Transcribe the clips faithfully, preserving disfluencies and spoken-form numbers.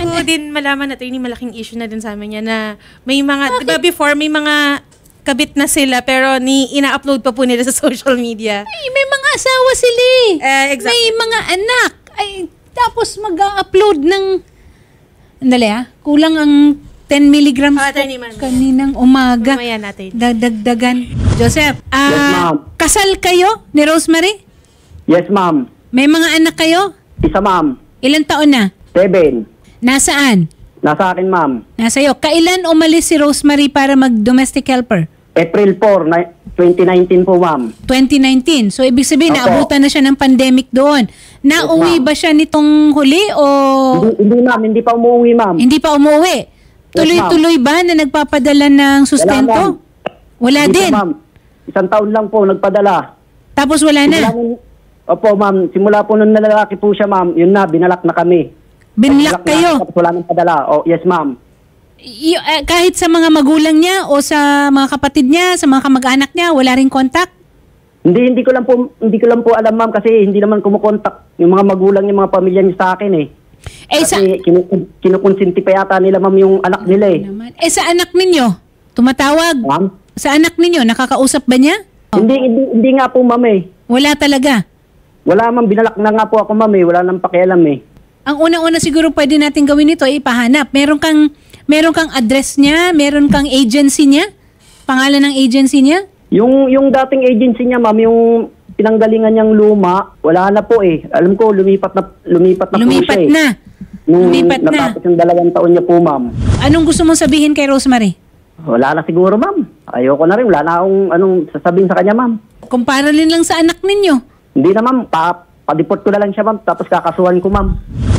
ko din malaman na attorney, malaking issue na din sa amin yan na may mga, di ba before, may mga kabit na sila pero ni ina-upload pa po nila sa social media. Ay, may mga asawa sila eh. Uh, exactly. May mga anak. Ay, tapos mag-upload ng, andali ah, kulang ang ten milligrams oh, attorney, man, kaninang umaga. Mamaya natin. Dadagdagan. Joseph, ah, Yes, ma'am. kasal kayo ni Rosemary? Yes, ma'am. May mga anak kayo? Isa, ma'am. Ilan taon na? Seven. Nasaan? Nasa akin, ma'am. Nasa iyo. Kailan umalis si Rosemary para mag-domestic helper? April four, ni- twenty nineteen po, ma'am. twenty nineteen. So, ibig sabihin, Opo. naabutan na siya ng pandemic doon. Nauwi Yes, ba siya nitong huli o Hindi, hindi, ma'am. Hindi pa umuwi, ma'am. hindi pa umuwi? Tuloy-tuloy ba na nagpapadala ng sustento? Wala, Hindi din. pa, ma'am. Isang taon lang po nagpadala. Tapos wala na. Simula nung- Opo, ma'am. Simula po nung nalalaki po siya, ma'am. Yun na, binalak na kami. Binlock Binalak na, kayo. Tapos wala nang padala. Oh, yes, ma'am. Y- eh, kahit sa mga magulang niya o sa mga kapatid niya, sa mga kamag-anak niya, wala ring contact? Hindi, hindi ko lang po, hindi ko lang po alam, ma'am, kasi hindi naman kumukontak yung mga magulang, yung mga pamilya niya sa akin, eh. Eh, sa, Kasi kinu- kinukonsinti pa yata nila, ma'am, yung anak nila, eh. naman. eh, sa anak ninyo, tumatawag? Ma'am? Sa anak ninyo, nakakausap ba niya? Hindi, hindi, hindi nga po, ma'am, eh. Wala talaga. Wala, ma'am, binalak na nga po ako, ma'am, eh. Wala nang pakialam, eh. Ang unang-una siguro pwede natin gawin ito ay ipahanap. Meron kang meron kang address niya, meron kang agency niya? Pangalan ng agency niya? Yung, yung dating agency niya, ma'am, yung pinanggalingan niyang luma, wala na po, eh. Alam ko, lumipat na, lumipat na Lumipat po siya, eh. na. Nung Lumipat na. natapos yung dalawang taon niya po, ma'am. Anong gusto mong sabihin kay Rosemary? Wala na siguro, ma'am. Ayoko na rin. Wala na akong anong sasabihin sa kanya, ma'am. Kumpara rin lang sa anak ninyo. Hindi na, ma'am. Pa, padipot ko na lang siya, ma'am. Tapos kakasuhan ko, ma'am.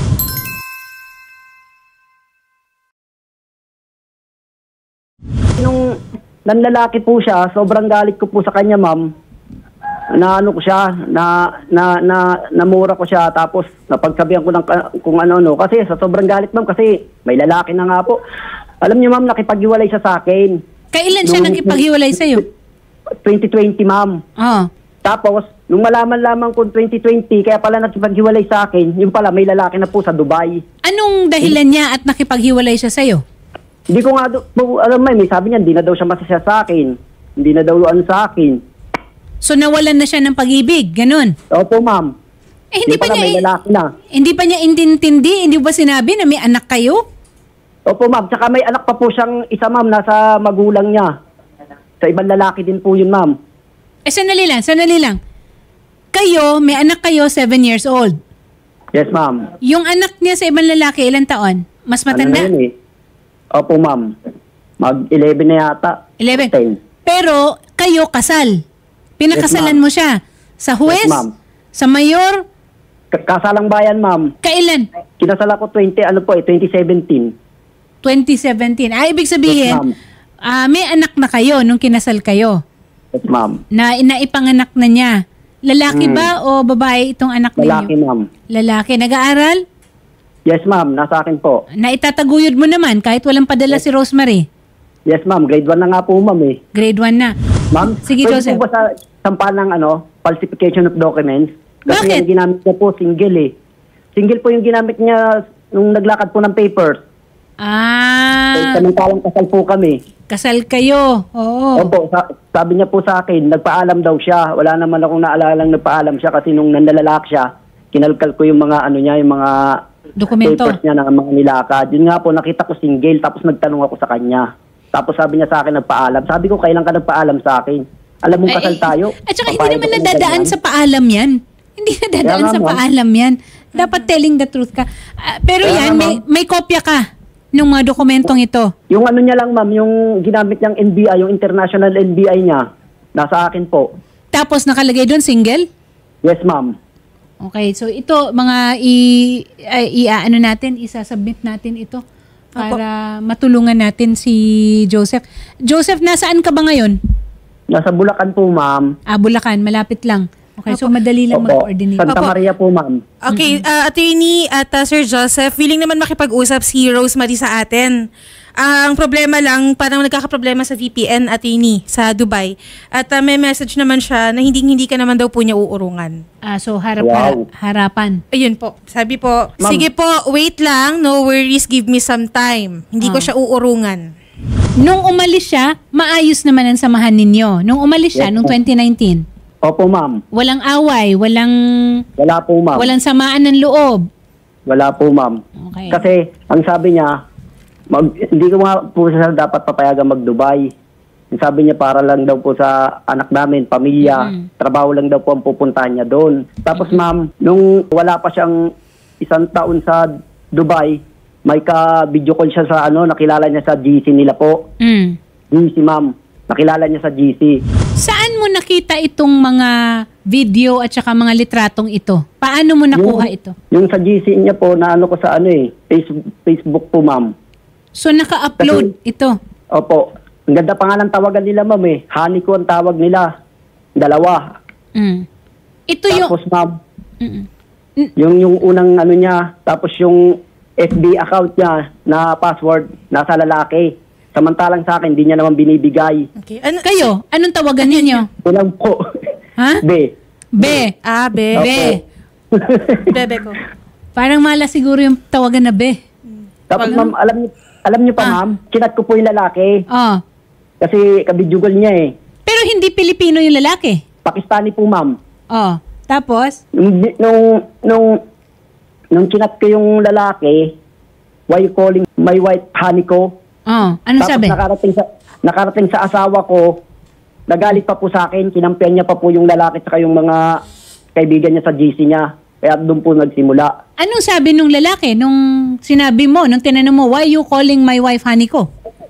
Nung nanlalaki po siya, sobrang galit ko po sa kanya, ma'am. Na ano ko siya, na, na, na, namura ko siya. Tapos napagsabihan ko ng kung ano-ano. Kasi sa sobrang galit, ma'am, kasi may lalaki na nga po. Alam niyo, ma'am, nakipaghiwalay siya sa akin. Kailan siya Nung- nakipaghiwalay sa'yo? twenty twenty, ma'am. Oo. Tapos, nung malaman lamang kung twenty twenty, kaya pala nakipaghiwalay sa akin, yung pala may lalaki na po sa Dubai. Anong dahilan niya at nakipaghiwalay siya sa'yo? Hindi ko nga, do- po, alam mo, may sabi niya, hindi na daw siya masasya sa akin. Hindi na daw ano sa akin. So nawalan na siya ng pag-ibig, ganun. Opo, ma'am. Eh, hindi Yung pa pala niya may lalaki na. hindi pa niya intindi, hindi ba sinabi na may anak kayo? Opo, ma'am. Tsaka may anak pa po siyang isa, ma'am, nasa magulang niya. Sa ibang lalaki din po yun, ma'am. Eh, sanali lang, sanali lang. Kayo, may anak kayo, seven years old. Yes, ma'am. Yung anak niya sa ibang lalaki, ilang taon? Mas matanda? Ano na yun, eh? Opo, ma'am. Mag-eleven na yata. eleven. ten. Pero, kayo kasal. Pinakasalan Yes, ma'am. mo siya. Sa huwes? Yes, ma'am. Sa mayor? K- Kasalang bayan, ma'am. Kailan? Kinasal ako twenty, ano po eh, twenty seventeen. twenty seventeen. Ah, ibig sabihin, Yes, ma'am. ah, may anak na kayo nung kinasal kayo. Yes, ma'am. Na inaipanganak na niya. Lalaki Hmm. ba o babae itong anak Lalaki, ninyo? ma'am. Lalaki. Nag-aaral? Yes, ma'am. Nasa akin po. Na itataguyod mo naman kahit walang padala si Rosemary. Yes, ma'am. Grade one na nga po, ma'am eh. Grade one na. Ma'am, Sige, pwede Joseph. po ba sa sampahan ng ano, falsification of documents? Kasi Bakit? yung ginamit niya po, single eh. Single po yung ginamit niya nung naglakad po ng papers. Ah, Samantalang kasal po kami. kasal kayo. Oo. Opo, sa- sabi niya po sa akin, nagpaalam daw siya. Wala naman akong naalalang nagpaalam siya kasi nung nandalalak siya, kinalkal ko yung mga ano niya, yung mga Dokumento. papers niya ng mga nilakad. Yun nga po, nakita ko single, tapos nagtanong ako sa kanya. Tapos sabi niya sa akin, nagpaalam. Sabi ko, kailan ka nagpaalam sa akin? Alam mong kasal tayo? At saka hindi Papayag naman ako ng nadadaan ganyan? sa paalam yan. Hindi nadadaan Kaya nga, sa ma'am. paalam yan. Dapat telling the truth ka. Ah, pero Kaya yan, nga, may, may kopya ka ng mga dokumentong ito. Yung ano niya lang, ma'am, yung ginamit niyang N B I, yung international N B I niya, nasa akin po. Tapos nakalagay doon single? Yes, ma'am. Okay, so ito mga i, ay, i ano natin, isasubmit natin ito para matulungan natin si Joseph. Joseph, nasaan ka ba ngayon? Nasa Bulacan po, ma'am. Ah, Bulacan, malapit lang. Okay, so madali lang Opo. mag-coordinate. Santa Opo. Maria po, ma'am. Okay, uh, attorney at uh, Sir Joseph, willing naman makipag-usap si Rosemary sa atin. Ah, ang problema lang, parang nagkakaproblema sa V P N, attorney, sa Dubai. At uh, may message naman siya na hindi-hindi ka naman daw po niya uurungan. Ah, so harap Wow. harapan. Ayun po. Sabi po, Ma'am. sige po, wait lang, no worries, give me some time. Hindi ko Ah. siya uurungan. Nung umalis siya, maayos naman ang samahan ninyo. Nung umalis siya, Yes, nung ma'am. twenty nineteen, Opo, ma'am. walang away, walang Wala po, ma'am. walang samaan ng loob. Wala po, ma'am. Okay. Kasi, ang sabi niya, mag, hindi ko nga po siya dapat papayagan mag-Dubai. Ang sabi niya, para lang daw po sa anak namin, pamilya, Mm. trabaho lang daw po ang pupuntahan niya doon. Tapos, ma'am, nung wala pa siyang isang taon sa Dubai, may ka-video call siya sa ano, nakilala niya sa G C nila po. Mm. G C, ma'am. Nakilala niya sa G C. Saan mo nakita itong mga video at saka mga litratong ito? Paano mo nakuha Yung- ito? Yung sa G C niya po, na ano ko sa ano eh, face- Facebook po, ma'am. So naka-upload ito. Opo. Ang ganda pa nga ng tawagan nila, ma'am eh. Honey ko ang tawag nila. Dalawa. Mm. Ito yung Tapos, ma'am, Mm-mm. yung, yung unang ano niya, tapos yung F B account niya na password, nasa lalaki. Samantalang sa akin, hindi niya naman binibigay. Okay. Ano, Kayo, anong tawagan ninyo? Kulang po. Ha? B. Be. Ah, be. Opo. Be. Bebe ko. Parang mala siguro yung tawagan na be. Tapos, Wala. ma'am, alam niyo, alam niyo pa, Ah. ma'am, chinat ko po yung lalaki. Oh. Kasi kabidyugol niya eh. Pero hindi Pilipino yung lalaki. Pakistani po, ma'am. Oh. Tapos, Nung, nung, nung, nung chinat ko yung lalaki, why you calling my wife honey ko? oh, anong Tapos sabi? nakarating sa, nakarating sa asawa ko, nagalit pa po sa akin, kinampihan niya pa po yung lalaki at yung mga kaibigan niya sa G C niya. Kaya doon po nagsimula. Anong sabi nung lalaki nung sinabi mo, nung tinanong mo, why you calling my wife honey ko?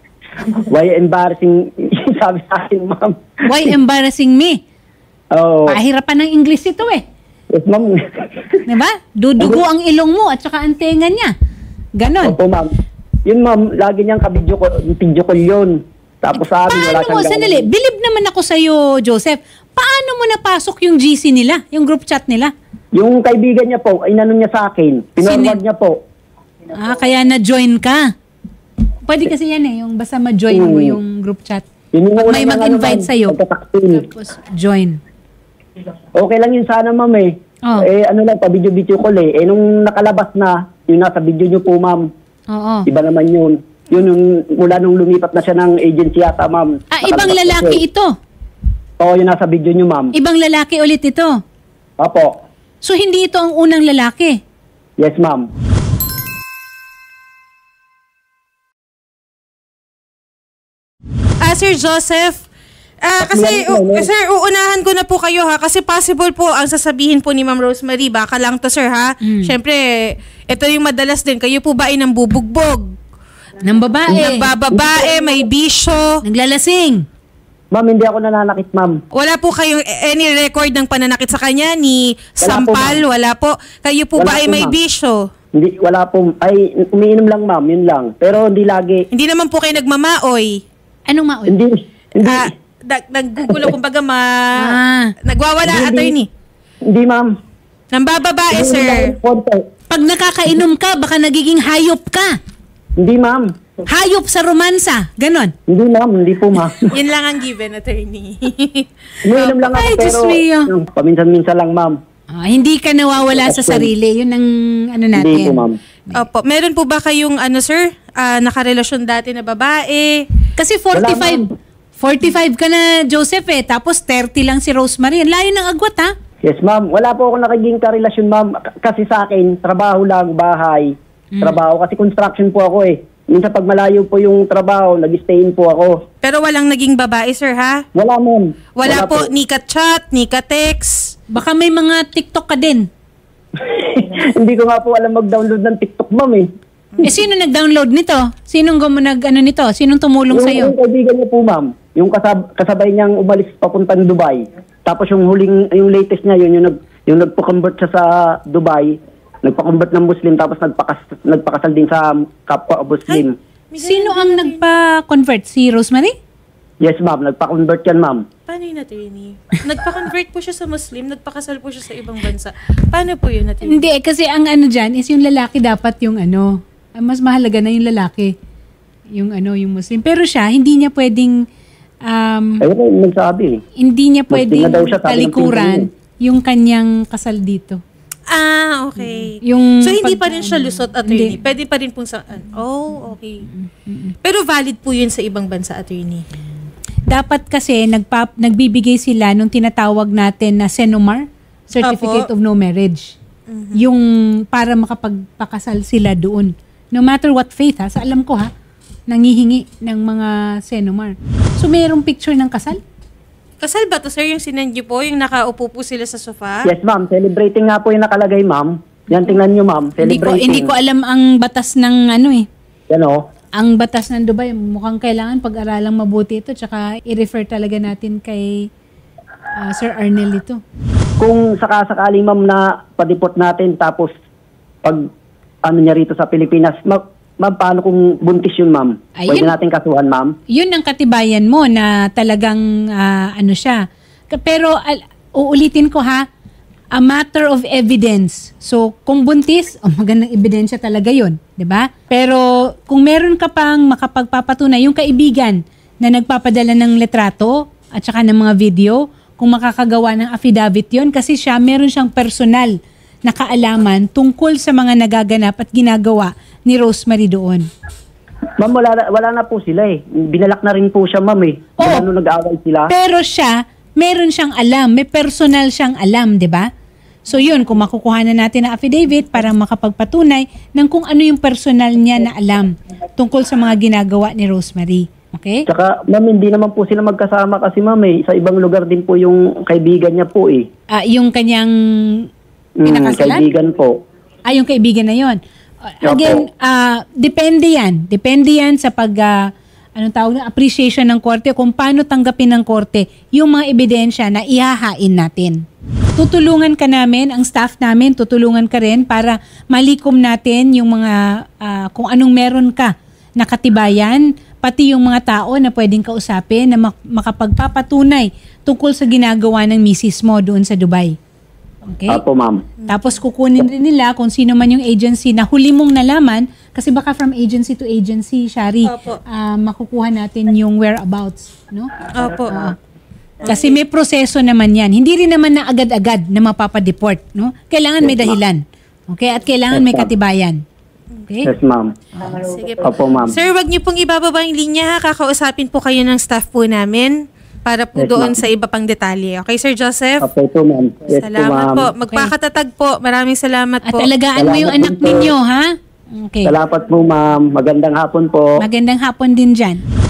Why embarrassing, sabi sa akin, ma'am. Why embarrassing me? Oh, Pahirapan ng English ito eh. yes, ma'am. Diba? Dudugo ang ilong mo at saka ang tenga niya. Ganon. Opo, ma'am. Yun, ma'am, lagi niyang kabidyo ko, video call yun. Tapos sa akin, wala Paano mo, siyang sandali, bilib naman ako sa'yo, Joseph. Paano mo napasok yung G C nila, yung group chat nila? Yung kaibigan niya po, ay nanon niya sa akin. Pinorward Sino? niya po. Ah, kaya na-join ka. Pwede kasi yan eh, yung basta ma-join mo Hmm. yung group chat. Yun yung Pag una may niyang mag-invite ano, ma'am, sa'yo, pagtataksil. tapos join. Okay lang yun sana, ma'am eh. Oh. Eh, ano lang, pa-video-video call eh. Eh, nung nakalabas na, yung nasa video niyo po, ma'am. Oo. Iba naman yun. Yun yung mula nung lumipat na siya ng agency yata, ma'am. Ah, ibang Nakalabas na lalaki siya. ito. Oo, yun nasa video niyo, ma'am. Ibang lalaki ulit ito. Opo. So, hindi ito ang unang lalaki. Yes, ma'am. Ah, Sir Joseph, ah, kasi, Ano, ano? u- sir, uunahan ko na po kayo ha, kasi possible po ang sasabihin po ni Ma'am Rosemary, baka lang to sir ha. Mm. Siyempre, ito yung madalas din, kayo po ba ay nambubugbog? Ng babae. Nagbababae, may bisyo. Naglalasing. Ma'am, hindi ako nananakit, ma'am. Wala po kayong any record ng pananakit sa kanya, ni Wala po, sampal, ma'am. wala po. Kayo po Wala ba ay po, may ma'am. bisyo? Hindi, wala po. Ay, umiinom lang, ma'am. Yun lang. Pero hindi lagi. Hindi naman po kayo nagmamaoy. Anong maul? Hindi. Hindi. Ah, nag naggugulo kumbaga ma... Ah. Nagwawala, Hindi, attorney. Hindi, ma'am. Nambababae, Hindi sir. lang konti. Pag nakakainom ka, baka nagiging hayop ka. Hindi, ma'am. Hayop sa romansa. Ganon. Hindi, ma'am. Hindi po, ma'am. Yun lang ang given, attorney. Umiinom lang ako, Ay, Diyos pero mio. yung paminsan-minsan lang, ma'am. Ah, hindi ka nawawala sa sarili. Yun ang ano natin. Hindi po, ma'am. Opo. Meron po ba kayong, ano, sir, ah, nakarelasyon dati na babae? Kasi forty-five, forty-five ka na, Joseph eh. Tapos thirty lang si Rosemary. Ang layo ng agwat ha. Yes, ma'am. Wala po ako nakiging karelasyon, ma'am. K- Kasi sa akin, trabaho lang, bahay. Hmm. Trabaho. Kasi construction po ako eh. Minsan pag malayo po yung trabaho, nag-stay-in po ako. Pero walang naging babae, sir, ha? Wala, ma'am. Wala, po, ni ka-chat, ni ka-text. Baka may mga TikTok ka din. Hindi ko nga po alam mag-download ng TikTok, ma'am eh. Eh, sino nag-download nito? Sinong gumo nag, ano nito? Sinong tumulong Yung, sa'yo? yung kaibigan niya po, ma'am. Yung kasab- kasabay niyang umalis papuntang Dubai. Tapos yung huling, yung latest niya, yun yung, nag, yung nagpa-convert siya sa Dubai. Nagpa-convert ng Muslim, tapos nagpakas, nagpakasal din sa kapwa Muslim. Sino ang nagpa-convert? Si Rosemary? Yes, ma'am. Nagpa-convert yan, ma'am. Paano yun, attorney? Nagpa-convert po siya sa Muslim, nagpakasal po siya sa ibang bansa. Paano po yun, attorney? Hindi, eh, kasi ang ano dyan is yung lalaki dapat yung ano, ang mas mahalaga na yung lalaki. Yung ano, yung Muslim. Pero siya, hindi niya pwedeng, um, Ayun na yung nagsabi. hindi niya Muslim pwedeng na daw siya, sabi ng talikuran yung kanyang kasal dito. Ah, okay. Yung So, hindi pag- pa rin siya lusot, attorney? Hindi. Pwede pa rin pong sa... Oh, okay. Pero valid po yun sa ibang bansa, attorney? Dapat kasi nagpa, nagbibigay sila nung tinatawag natin na Senomar, Certificate Apo. of No Marriage. Yung para makapagpakasal sila doon. No matter what faith ha, sa alam ko ha, nangihingi ng mga Senomar. So mayroong picture ng kasal? Kasal ba to, sir, yung sinend niyo po, yung nakaupo po sila sa sofa? Yes, ma'am. Celebrating nga po yung nakalagay, ma'am. Yan, tingnan nyo, ma'am. Hindi ko, Celebrating. hindi ko alam ang batas ng ano eh. Yan, o. Ang batas ng Dubai, mukhang kailangan pag-aralang mabuti ito tsaka i-refer talaga natin kay ah, Sir Arnel ito. Kung sakasakali, ma'am, na padipot natin, tapos pag ano niya rito sa Pilipinas, ma- ma'am, paano kung buntis yun, ma'am? Ayun. Pwede natin kasuhan, ma'am? Yun ang katibayan mo na talagang ah, ano siya. Ka- Pero al- uulitin ko ha, a matter of evidence. So, kung buntis, oh, magandang ebidensya talaga yun, di ba? Pero kung meron ka pang makapagpapatunay, yung kaibigan na nagpapadala ng letrato at saka ng mga video, kung makakagawa ng affidavit yun, kasi siya, meron siyang personal na kaalaman tungkol sa mga nagaganap at ginagawa ni Rosemary doon. Ma'am, wala, na- wala na po sila eh. Binalak na rin po siya, ma'am eh. Oo. Mula nung nag-away sila. Pero siya, meron siyang alam, may personal siyang alam, di ba? So yun, kung makukuha na natin ang affidavit para makapagpatunay ng kung ano yung personal niya na alam tungkol sa mga ginagawa ni Rosemary. Okay? Tsaka, ma'am, hindi naman po sila magkasama kasi, ma'am eh. Sa ibang lugar din po yung kaibigan niya po eh. Ah, yung kanyang Mm, pinakasalan? kaibigan po. Ah, yung kaibigan na yon. Again, ah, depende yan. Depende yan sa pag, ah, anong tawag na, appreciation ng korte, kung paano tanggapin ng korte yung mga ebidensya na ihahain natin. Tutulungan ka namin, ang staff namin, tutulungan ka rin para malikom natin yung mga, ah, kung anong meron ka na katibayan, pati yung mga tao na pwedeng kausapin na mak- makapagpapatunay tungkol sa ginagawa ng misis mo doon sa Dubai. Okay? Apo, ma'am. Tapos kukunin rin nila kung sino man yung agency na huli mong nalaman, kasi baka from agency to agency, Shari, Opo. ah, makukuha natin yung whereabouts, no? Opo. Oo. Kasi may proseso naman yan. Hindi rin naman na agad-agad na mapapadeport, no? Kailangan may dahilan. Okay? At kailangan may katibayan. Okay? Yes, ma'am. Sige po. Opo, ma'am. Sir, wag niyo pong ibababa yung linya ha. Kakausapin po kayo ng staff po namin para po Yes, doon ma'am. sa iba pang detalye. Okay, Sir Joseph? Opo po, ma'am. Yes po, Salamat ma'am. po. Magpakatatag po. Maraming salamat At po. alagaan mo yung Salamat anak din po. ninyo, ha? Okay. Salamat po, ma'am. Magandang hapon po. Magandang hapon din dyan.